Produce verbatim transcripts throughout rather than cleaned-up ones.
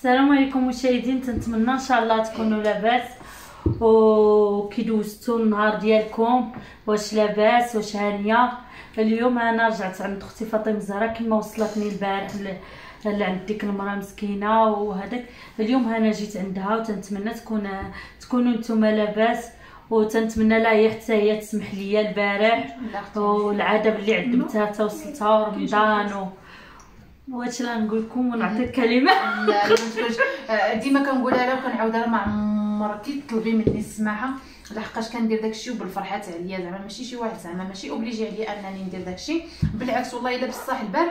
السلام عليكم مشاهدين، تنتمنى ان شاء الله تكونوا لاباس وكي دوزتوا النهار ديالكم. واش لاباس؟ واش هانيه؟ اليوم انا رجعت عند اختي فاطمه الزهراء كما وصلتني البارح لعند ديك المراه مسكينه، وهذاك اليوم انا جيت عندها وتنتمنى تكون تكونوا نتوما لاباس، وتنتمنى لها هي حتى هي تسمح لي البارح والعاده اللي عدمتها حتى وصلتها رمضان و واش لا نقول لكم ونعطي الكلمه. لا لا ما تقولش، ديما كنقولها لها وكنعاودها ما عمرك تطلبي مني السماحه، لحقاش كندير داكشي وبالفرحه عليا، زعما ماشي شي واحد زعما ماشي اوبليجي عليا انني ندير داكشي، بالعكس والله الا بصح البارح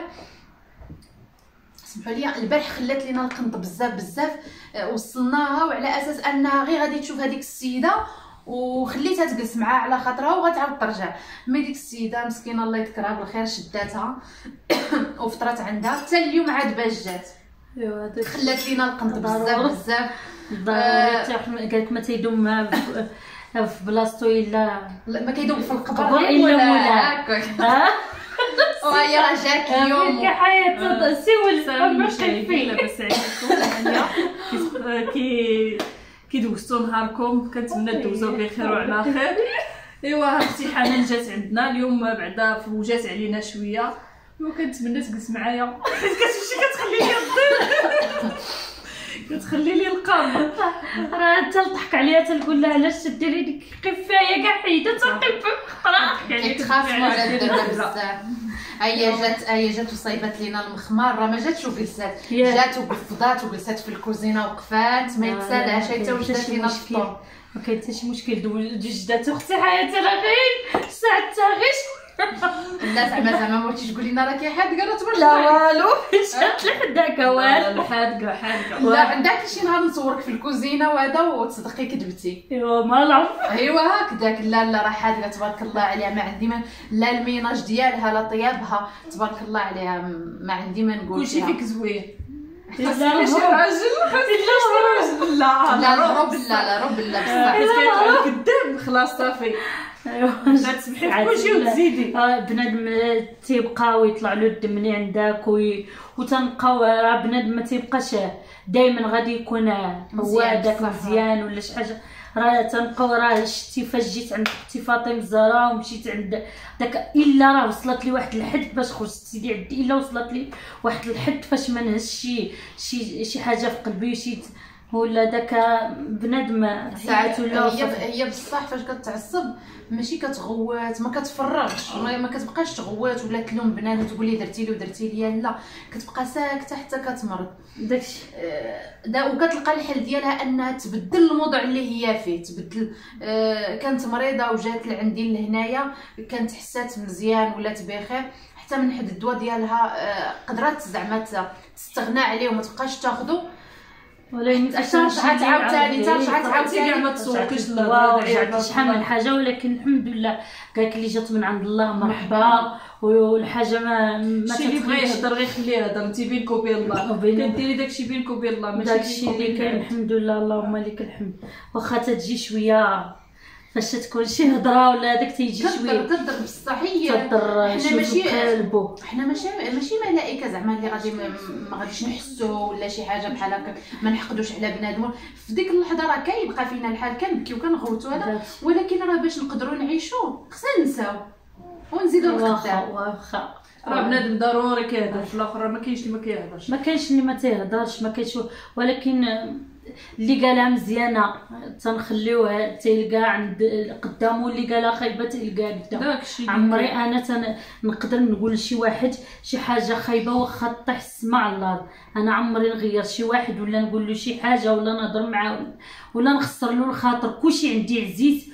سمحوا لي البارح خلات لينا القنط بزاف بزاف، وصلناها وعلى اساس انها غير غادي تشوف هذيك السيده وخليتها تجلس معاها على خاطرها وغتعاود ترجع. مي ديك السيده مسكينه الله يذكرها بالخير شداتها وفطرت عندها حتى اليوم عاد باش جات. ايوا خلات لينا القنط بزاف بزاف ضروري. قالك ما تيدوم في بلاصتو الا ما كيدوم في القبر الا مولا هكاك. وهي راه جات اليوم في حياه سيول سلام مشاهدين، لاباس عليكم؟ كي كي دوزتوا نهاركم كنتمنى دوزوا بخير وعلى خير. ايوا اختي حنان جات عندنا اليوم بعدا فوجات علينا شويه، وكنتمنى تجلس معايا كتمشي كتخلي لي الضيف كتخلي لي القام، راه تلضحك عليها تنقول لها علاش ديري ديك خفايه كاع حيده تنقف خلاص كيتخافوا على الدرب بزاف. هي جات هي جات وصايبات لينا المخمار، راه ما جاتش وجلسات، جات وقفضات وجلسات في الكوزينه وقفات ما يتسالهاش حتى وجدات لينا الفطور. ما كاين حتى شي مشكل. جدات اختي حياتي راه غير ساعه تاغيش لا زعما زعما ما بغيتيش تقولي لنا راه كي حادقه راه تبارك لا والو جات لحداك والو حادقه حادقه. لا عندك شي نهار نصورك في الكوزينه وهذا وتصدقي كذبتي. ايوا ما نعرف. ايوا هكذاك. لا لا راه حادقه تبارك الله عليها، ما عندي ما لا الميناج ديالها لا طيابها تبارك الله عليها، ما عندي ما نقول. كلشي فيك زوين. لا شي راجل خاص لا لا لا رب لا لا رب لا بصح حيت كيطلع كذاب خلاص صافي. ايوا لا تسمحي في كلشي وتزيدي. بنادم تيبقى ويطلع له الدم اللي عندك وي... وتنبقاو راه بنادم ما تيبقاش دائما غادي يكون هو هذاك مزيان ولا شي حاجه. راه تنبقاو راه شتي فاش جيت عند اختي فاطمه الزهراء ومشيت عند داك الا راه وصلت لي واحد الحد باش خرجت سيدي عندي، الا وصلت لي واحد الحد فاش ما نهز شي شي شي حاجه في قلبي شي ولا داك بنادم ساعات ولا هي هي بصح فاش كتعصب ماشي كتغوات ما كتفرغش، ما كتبقاش تغوات ولا تلوم بنادم تقول لي درتي لي ودرتي لي، لا كتبقى ساكته حتى كتمرض داكشي دا وكتلقى الحل ديالها انها تبدل الموضوع اللي هي فيه، تبدل. آه كانت مريضه وجات لعندي لهنايا كانت حسات مزيان ولات بخير، حتى من حد الدواء ديالها آه قدرات زعما تستغنى عليه وما تبقاش تاخذه، ولكن ترجع تعاود ثاني ترجع تعاود كاع ما تسوقيش لا شحال من حاجه، ولكن الحمد لله قالك اللي جات من عند الله مرحبا، والحاجه ما ما شي اللي بغى يهضر غير خليه يهضر، انت بينك وبين الله كديري داكشي بينك وبين الله ماشي داكشي اللي كاين. الحمد لله اللهم لك الحمد. واخا تجي شويه فاش تكون شي هضره ولا هذاك تيجي شويه تضر بصح هي حنا ماشي قلبو، حنا ماشي ماشي ملائكه زعما اللي غادي ما غاديش نحسوا ولا شي حاجه بحال هكا ما نحقدوش على بنادم. في ديك اللحظه راه كيبقى فينا الحال كنبكيو كنغوتوا هذا، ولكن راه باش نقدروا نعيشوا خصنا ننساو ونزيدوا لقدام. واخا راه بنادم ضروري كيهضر، في الاخر ما كاينش اللي ما كيهضرش، ما كاينش اللي ما تيهضرش ما كاينش، ولكن اللي قالها مزيانه تنخليوها تلقى عند قدامه، اللي قالها خايبه تلقاها قدام. عمري انا تن... نقدر نقول لشي واحد شي حاجه خايبه واخا طيح السما على الارض، انا عمري نغير شي واحد ولا نقول له شي حاجه ولا نهضر معاه ولا نخسر له الخاطر. كلشي عندي عزيز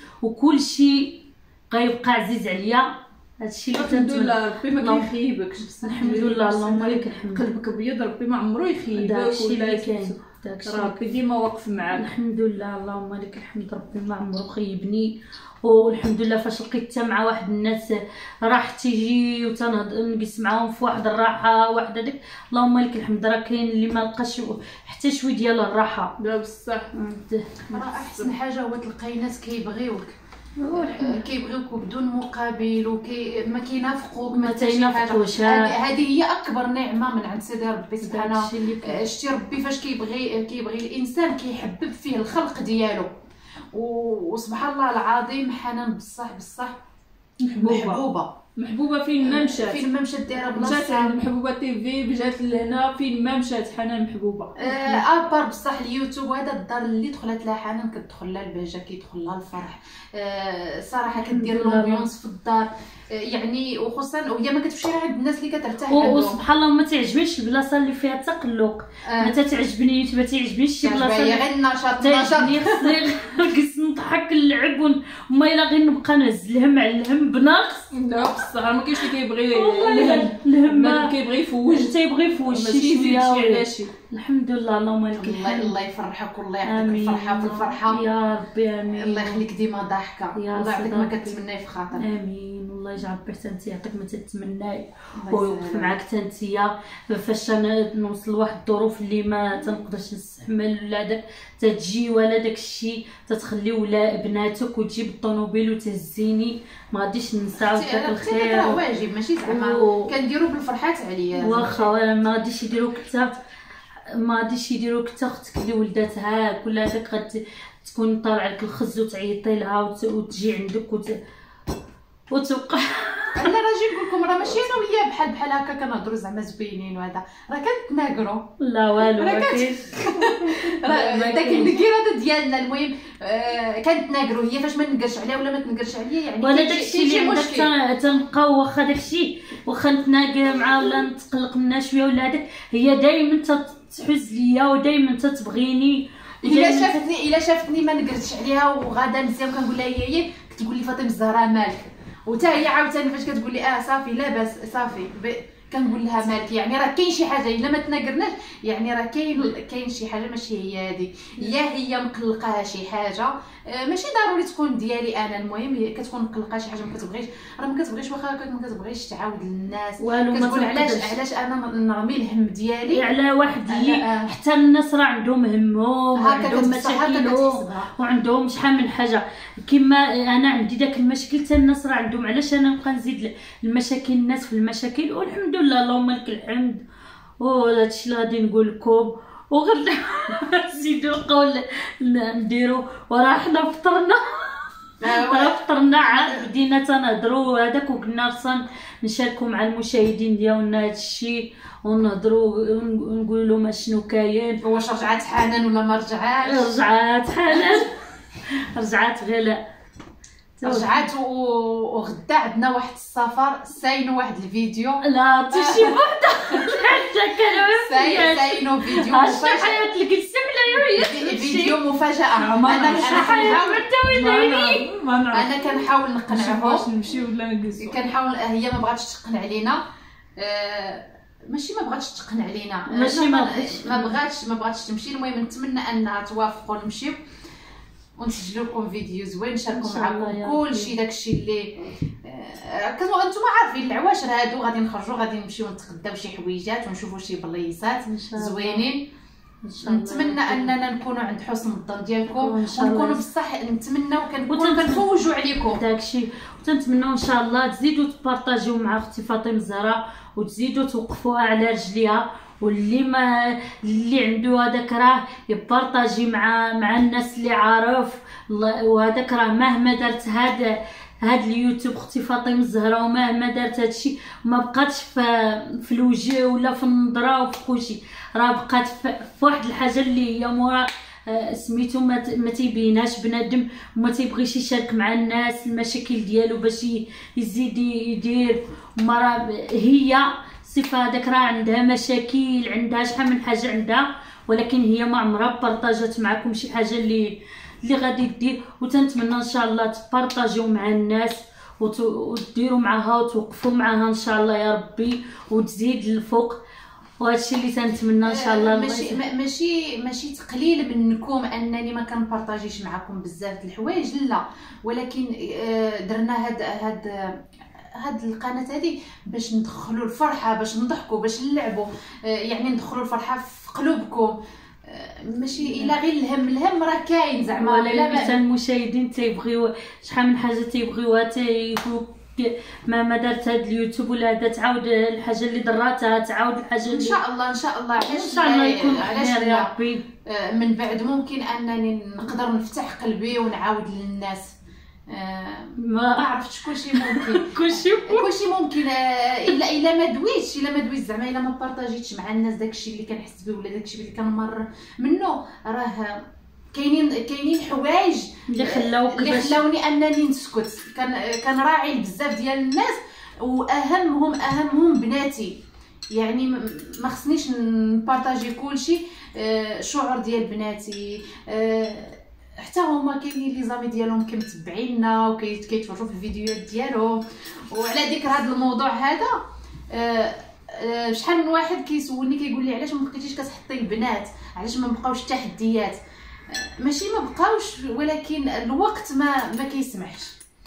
وكلشي غيبقى عزيز عليا. هادشي اللي الحمد لله ربي ما كيخيبكش، الحمد لله اللهم لك الحمد. قلبك ابيض ربي ما عمرو يخيبك، داكشي اللي كاين ربي ديما واقف معاك. الحمد لله اللهم لك الحمد، ربي ما عمرو خيبني. والحمد لله فاش لقيت حتى مع واحد الناس راح تيجي وتنجلس معاهم في واحد الراحه واحد هذيك، اللهم لك الحمد. راه كاين اللي ما لقاش حتى شويه ديال الراحه. لا بصح راه احسن حاجه هو تلقاي ناس كيبغيوك كيبغيوك بدون مقابل وكي ما كينافقوك ما تينافقوش. هذه هي اكبر نعمه من عند سيدي ربي سبحانه. شتي ربي فاش كيبغي كيبغي الانسان كيحبب فيه الخلق ديالو، وسبحان الله العظيم حنان بصح بصح محبوبه محبوبه محبوبه فين ما مشات، فين ما مشات دايره بلاصه. جات عند محبوبه تيفي، جات لهنا فين ما مشات حنان محبوبه. آه ابار بصح اليوتيوب هذا الدار اللي دخلت لها حنان كتدخل لها البهجه، كيدخل لها الفرح. آه صراحه كدير لومبيونس في الدار، آه يعني وخصوصا وهي ما كتمشي عند الناس اللي كترتاح عندهم. وسبحان الله ما تعجبنيش البلاصه اللي فيها التقلق. آه. ما تعجبني ما تعجبنيش شي بلاصه اللي غير النشاط تعجبني. خصني نجلس نضحك نلعب وما الا غير نبقى نهز الهم على الهم بناقص. لا بصح ما كاينش اللي كيبغي الهم، الهم كيبغي يفوج، تيبغي يفوج شي شويه على شي. الحمد لله اللهم لك الحمد. الله يفرحك والله يعطيك الفرحه في الفرحه يا ربي. امين. الله يخليك ديما ضاحكه، الله يعطيك ما كتمناي في خاطر. امين. والله يجعل ربي انت يعطيك ما تتمناي ويوقف معاك حتى فاش نوصل لواحد الظروف اللي ما تنقدرش نستحمل ولا داك تتجي ولا داك الشيء تتخلي ولا بناتك وتجيب الطوموبيل وتهزيني ما غاديش ننساو داك الخير. راه واجب ماشي زعما كنديروا بالفرحات عليا واخا ما غاديش يديروك حتى ما غاديش يديروك حتى اختك اللي ولداتها كل هذاك غادي تكون طالع لك الخز وتعيطي لها وتجي عندك وت... وتوقع. انا راجي نقول لكم راه ماشي انا وياه بحال بحال هكا كنهضروا زعما زوينين وهذا، راه كنتناقروا. لا والو ما كاينش. راه داك النكيره ديالنا المهم آه كنتناقروا. هي فاش ما نقرش عليها ولا ما تنقرش عليا يعني ولا داكشي اللي عندك تنبقاو واخا داكشي واخا نتناقر معاه ولا نتقلق منها شويه ولا هذاك هي دائما تحز ليا ودائما تتبغيني. الا شافتني الا شافتني ما نقرتش عليها وغادا مزيان كنقول لها هي هي كتقول لي فاطمه الزهراء مالك، وتا هي عاوتاني فاش كتقول لي اه صافي لاباس صافي كنقول لها مالك. يعني راه كاين شي حاجه الا ما تناقرناش يعني راه كاين كاين شي حاجه ماشي هي هذه، يا هي مقلقاها شي حاجه آه ماشي ضروري تكون ديالي انا. المهم هي كتكون مقلقه شي حاجه ما كتبغيش، راه ما كتبغيش واخا هكاك ما كتبغيش تعاود للناس كتقول علاش علاش انا نرمي الهم ديالي على واحد اللي آه. حتى الناس راه عندهم همهم وعندهم مشاكلهم وعندهم شحال من حاجه كما انا عندي داك المشاكل حتى الناس راه عندهم. علاش انا نبقى نزيد المشاكل الناس في المشاكل؟ والحمد لله اللهم لك الحمد. وهادشي اللي غادي نقول لكم وغير نزيدو القول نديرو. وراه حنا فطرنا راه فطرنا عاد بدينا تنهضروا هذاك وقلنا خصنا نشاركوا مع المشاهدين ديالنا هادشي ونهضروا ونقول لهم شنو كاين. واش رجعات حنان ولا ما رجعاتش؟ رجعات حنان رجعات غير رجعات وغدا عندنا واحد السفر ساينو واحد الفيديو. لا تشي وحده حتى كانوا ساينو فيديو مفاجاه. حياه لك السمله فيديو مفاجاه. انا انا انا كنحاول نقنعهم واش نمشي ولا نجلسوا. كنحاول هي ما بغاتش تقنع علينا آه ماشي ما بغاتش تقنع علينا ماشي ما ما بغاتش ما بغاتش تمشي. المهم نتمنى انها توافقوا نمشيو ونسجلوا لكم فيديو زوين نشاركوا معكم كلشي داكشي اللي آه كنتو انتم عارفين العواشر هادو غادي نخرجوا غادي نمشيو نتغداو شي حويجات ونشوفوا شي بليصات زوينين. نتمنى اننا نكونوا عند حسن الظن ديالكم ونكونوا بصح نتمناو كنكونوا كنفوجوا عليكم داكشي. وتنتمنوا ان شاء الله تزيدوا تبارطاجيو مع اختي فاطمه الزهراء وتزيدوا توقفوها على رجليها. واللي ما اللي عنده هذاك راه يبارطاجي مع مع الناس اللي عارف. وهذاك راه مهما درت هذا هاد اليوتيوب اختي فاطمه الزهراء ومهما دارت هادشي ما بقاتش في في الوجه ولا في النظره وفي كلشي، راه بقات في واحد الحاجه اللي هي مورا سميتو ما تيبيناش بنادم وما تيبغيش يشارك مع الناس المشاكل ديالو باش يزيد يدير. ما راه هي صفه هذاك راه عندها مشاكل عندها شحال من حاجه عندها، ولكن هي ما عمرها بارطاجات معكم شي حاجه اللي اللي غادي دير. وتنتمنى ان شاء الله تبارطاجيو مع الناس وتديروا معها وتوقفوا معها ان شاء الله يا ربي وتزيد للفوق. وهادشي اللي تنتمنى ان شاء الله. ماشي ماشي ماشي تقليل منكم انني ما كنبارطاجيش معكم بزاف د الحوايج لا، ولكن درنا هاد هاد هاد القناه هذه باش ندخلوا الفرحه باش نضحكوا باش نلعبوا يعني ندخلوا الفرحه في قلوبكم. ماشي الا غير الهم الهم راه كاين زعما ولا مثلا المشاهدين تيبغيو شحال من حاجه تيبغيوها تيقولوا ما ما دارت هذا اليوتيوب ولا هذا تعاود الحاجه اللي دراتها تعاود الحاجه اللي ان شاء الله ان شاء الله علاش ان شاء الله يكون علاش خير يا ربي. من بعد ممكن انني نقدر نفتح قلبي ونعاود للناس ما عرفتش كلشي ممكن كلشي كلشي ممكن الا الا ما دويتش الا ما دويتش زعما الا ما بارطاجيتش مع الناس داكشي اللي كنحس به ولا داكشي اللي كنمر منه راه كاينين كاينين حوايج اللي خلاوك اللي خلاوني انني نسكت. كان كنراعي بزاف ديال الناس واهمهم اهمهم بناتي يعني ما خصنيش نبارطاجي كلشي شعور ديال بناتي حتى هما كاينين لي زامي ديالهم كمتبعينا وكيتفرجوا في الفيديوهات ديالهم. وعلى ذكر هذا الموضوع هذا شحال من واحد كيسولني كيقول لي علاش ما بقيتيش كتحطي البنات علاش ما بقاوش تحديات. ماشي ما بقاوش ولكن الوقت ما ما كيسمحش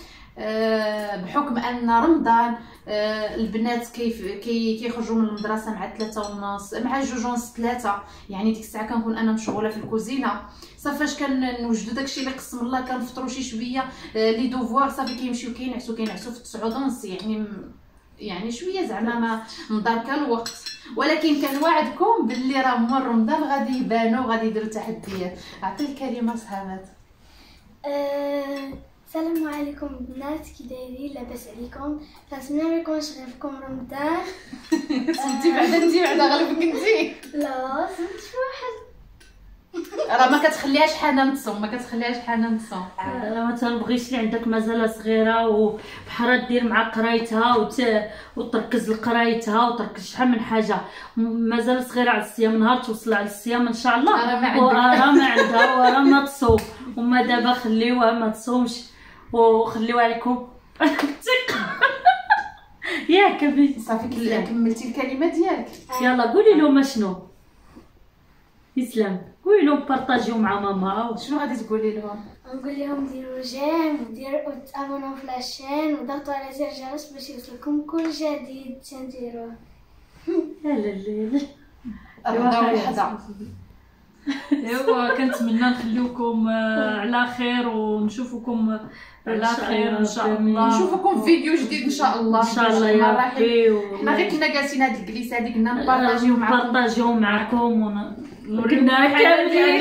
بحكم ان رمضان البنات كيف كي كيخرجوا من المدرسه مع ثلاثة ونص مع جوج ونص ثلاثة يعني ديك الساعه كنكون انا مشغوله في الكوزينه صافي فاش كنوجدوا داكشي اللي قسم الله كنفطروا شي شويه لي دوفوار صافي كيمشيو كينعسوا كينعسوا في تسعة ونص يعني يعني شويه زعما ما مداركه الوقت. ولكن كنوعدكم باللي راه مر رمضان غادي يبانوا وغادي يديروا تحديات. عطي الكلمه صحابات. أه... السلام عليكم بنات كي دايرين لاباس عليكم كنتمنى ما يكونش غيركم رمضان. صمتي بعدا انت بعدا غلبك انت لا صمت شي واحد راه ما كتخليهاش حنان تصوم ما كتخليهاش حنان تصوم راه ما تنبغيش اللي عندك مازال صغيره وبحال دير مع قرايتها وت... وتركز لقرايتها وتركز شحال من حاجه مازال صغيره على الصيام. نهار توصل على الصيام ان شاء الله راه ما وراه ما عندها وراه ما تصوم وما دابا خليوها ما تصومش وخليو عليكم ياك بنتي صافي كملتي الكلمه ديالك. يلا قولي لهم شنو يسلم قولي لهم بارطاجيو مع ماما. شنو غادي تقولي لهم؟ نقول لهم ديروا جيم وديروا وتابوناو في لاشين وضغطوا على زر الجرس باش يوصلكم كل جديد تنديروه. لا لا لا رضا والحظا. ايوا كنتمنى نخليوكم على خير ونشوفوكم على خير ان شاء الله. نشوفكم في فيديو جديد ان شاء الله ان شاء الله يا ربي. حنا غير كنا جالسين هاد الجلسه هذيك كنا نبارطاجيو معكم نبارطاجيو معكم ونورينا كاملين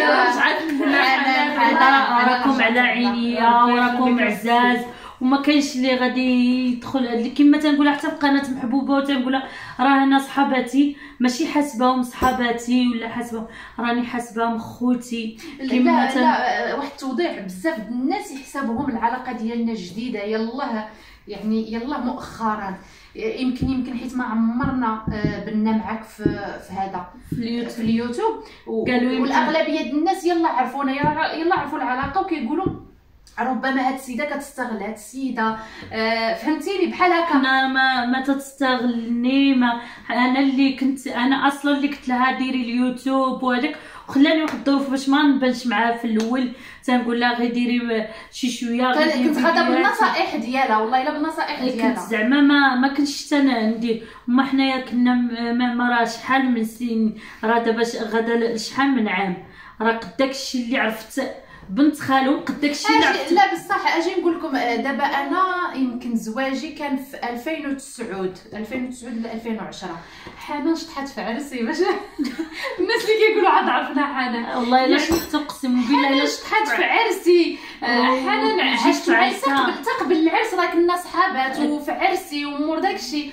راكم على عينيا وراكم عزاز وما كاينش اللي غادي يدخل كما تنقولها حتى في قناه محبوبه وتنقولها راه انا صحاباتي ماشي حاسباهم صحاباتي ولا حاسباهم راني حاسباهم خوتي. كما لا, لا واحد التوضيح بزاف الناس يحسبوهم العلاقه ديالنا جديده يلاه يعني يلاه مؤخرا يمكن يمكن حيت ما عمرنا بنا معاك في في هذا في اليوتيوب والاغلبيه ديال الناس يلا عرفونا يلا عرفوا العلاقه وكيقولوا ربما هاد السيده كتستغل هاد السيده آه فهمتيني بحال هكا. انا ما ما تستغلني ما انا اللي كنت انا اصلا اللي قلت لها ديري اليوتيوب وهذاك وخلاني واحد الظروف باش ما نبانش معاها في الاول تنقول لها غير ديري شي شويه غير كنت غادا بالنصائح ديالها والله الا بالنصائح ديالها كنت زعما ما ما كنتش حتى انا ندير وما حنايا كنا ما راه شحال من سنين راه دابا غدا شحال من عام راه قد داكشي اللي عرفت بنت خالو قد داكشي اللي عرفت. لا بصح اجي نقول لكم دابا انا يمكن زواجي كان في ألفين وتسعة ألفين وتسعة ل ألفين وعشرة. حنان شطحات في عرسي باش الناس اللي كيقولوا عاد عرفنا حنان والله الا شفت اقسم بالله الا شطحات في عرسي. حنان عشت معايا تقبل تقبل العرس راه كنا صحابات وفي عرسي ومور داكشي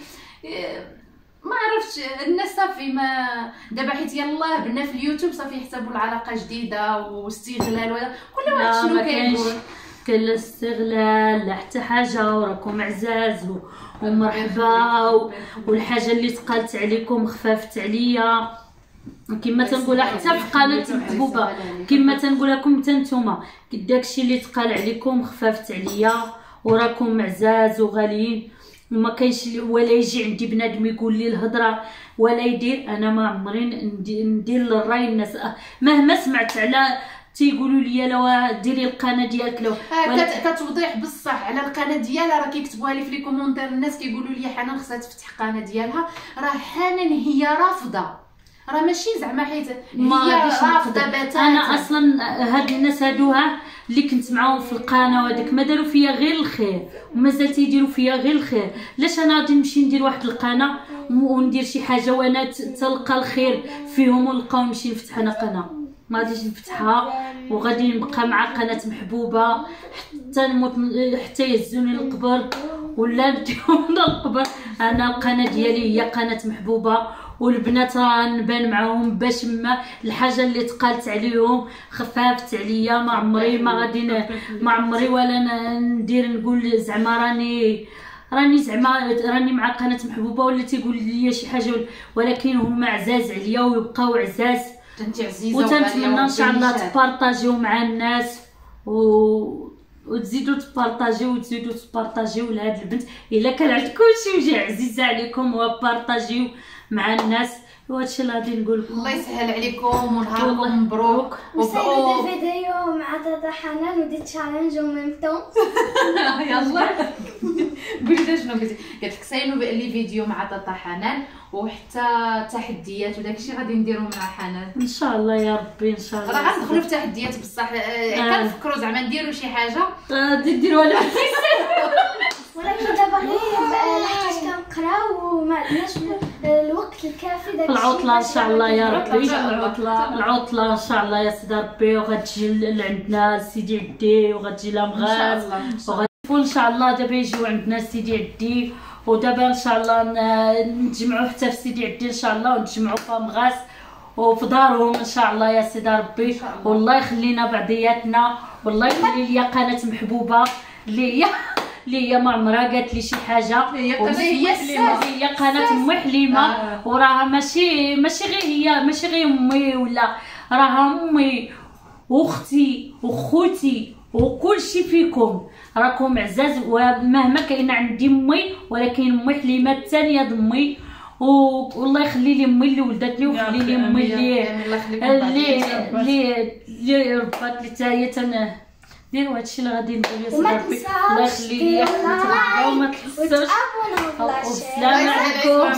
ما عرفتش الناس صافي ما دابا حيت يلاه بنا في اليوتيوب صافي يحسبوا العلاقه جديده واستغلال ولا كل واحد شنو كيقول. كاين لا استغلال لا حتى حاجه وراكم عزاز ومرحبا والحاجه اللي تقالت عليكم خفافت عليا كما تنقولها حتى في قناه محبوبه كما تنقول لكم حتى نتوما داكشي اللي تقال عليكم خفافت عليا وراكم عزاز وغاليين وما كاينش ولا يجي عندي بنادم يقول لي الهضره ولا يدير. انا ما عمري ندير للراي الناس مهما سمعت على تيقولوا لي لو ديري القناه ديالك لو كتوضيح بصح على القناه ديالها راه كيكتبوها لي في لي كومونتير الناس كيقولوا لي حنان خصها تفتح قناه ديالها. راه حنان هي رافضه راه ماشي زعما حيت ما هي غاديش رافضه نقدر. بتاتا. انا اصلا هاد الناس هادوها اللي كنت معاهم في القناه وهذاك ما داروا فيا غير الخير ومازال تيديروا فيا غير الخير. علاش انا غادي نمشي ندير واحد القناه وندير شي حاجه وانا تلقى الخير فيهم ونلقاو نمشي نفتح انا قناه؟ ما غاديش نفتحها وغادي نبقى مع قناه محبوبه حتى نموت حتى يهزوني للقبر ولا نديهم للقبر. انا القناه ديالي هي قناه محبوبه والبنات راه نبان معاهم باش ما الحاجه اللي تقالت عليهم خفافت عليا. ما عمري ما غادي ما عمري ولا ندير نقول زعما راني راني زعما راني مع قناه محبوبه ولا تيقول لي شي حاجه، ولكن هما عزاز عليا ويبقاو عزاز. انت عزيزه وتنتمنى ان شاء الله تبارطاجيو مع الناس و وتزيدوا تبارطاجيو وتزيدوا تبارطاجيو لهاد البنت الا كان عندكم شي وجه عزيزه عليكم وبارطاجيو مع الناس. وهادشي اللي غادي نقول لكم. الله يسهل عليكم ونهاركم مبروك. وصايبه دي فيديو مع تاتا حنان ودي تشالنج او ميم طون. يلا قولي شنو قلتي؟ قالت لك ساينو لي فيديو مع تاتا حنان وحتى تحديات وداكشي غادي نديرو مع حنان ان شاء الله يا ربي. ان شاء الله راه غندخلوا في تحديات بصح كنفكروا زعما نديرو شي حاجه غادي نديروها لها. ولكن دابا غير لحقاش كنقراو وما عندناش الوقت الكافي داك العطله ان شاء الله يا ربي. العطله العطله ان شاء الله يا سيدي ربي وغتجي لعندنا سيدي عدي وغتجي لامغاز وغادي ان شاء الله دابا يجيو عندنا سيدي عدي ودابا ان شاء الله نتجمعوا حتى في سيدي عدي ان شاء الله ونتجمعوا في امغاس وفي دارهم ان شاء الله يا سيدي ربي. والله يخلينا بعضياتنا والله يخلي ليا قناه محبوبه اللي هي اللي هي ما عمرها قالت لي شي حاجه. هي قناه هي قناه امي حليمه وراها ماشي ماشي غير هي ماشي غير امي ولا راها امي واختي وخوتي وكل شيء فيكم راكم عزاز. ومهما كاين عندي امي ولكن امي حليمه الثانيه ضمي والله يخلي لي امي اللي ولدتني ويخلي لي امي اللي اللي اللي اللي ربات لي حتى هي تن ديروا هادشي اللي غادي ندير يا سيدي ربي. الله يخلي لي وما تنساوش. والسلام عليكم.